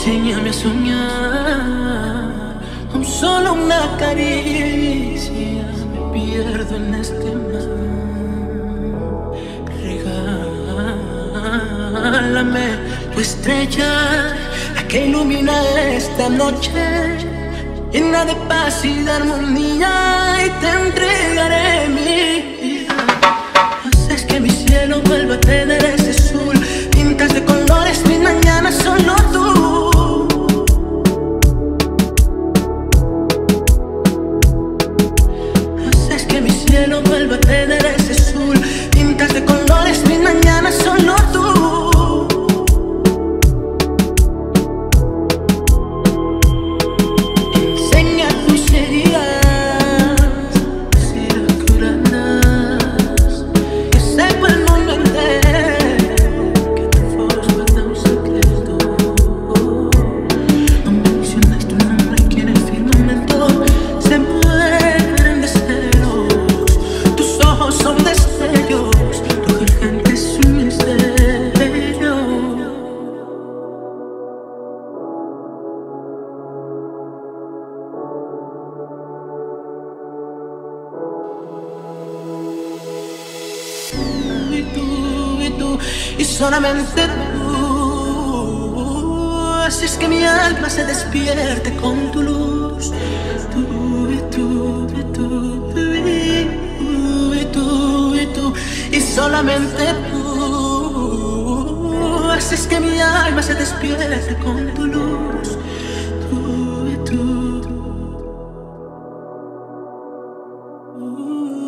Enséñame a soñar, con solo una caricia me pierdo en este mar. Regálame tu estrella, la que ilumina esta noche, llena de paz y de armonía, y te entregaré mi vida. Haces que mi cielo vuelva a tener ese azul, pintas de colores mis mañanas, solo tú. Haces que mi cielo vuelva a tener ese azul, pintas de colores mis mañanas, solo tú. Enseña tus heridas, si las curarás, que sepa el mundo entero que entre fuegos guarda un secreto. No mencionas tu nombre aquí en el firmamento, se mueren de celos. Tus ojos son destellos, tu garganta es un misterio. Y solamente tú haces que mi alma se despierte con tu luz. Tú y tú y tú y tú y tú, y solamente tú haces que mi alma se despierte con tu luz. Tú y tú.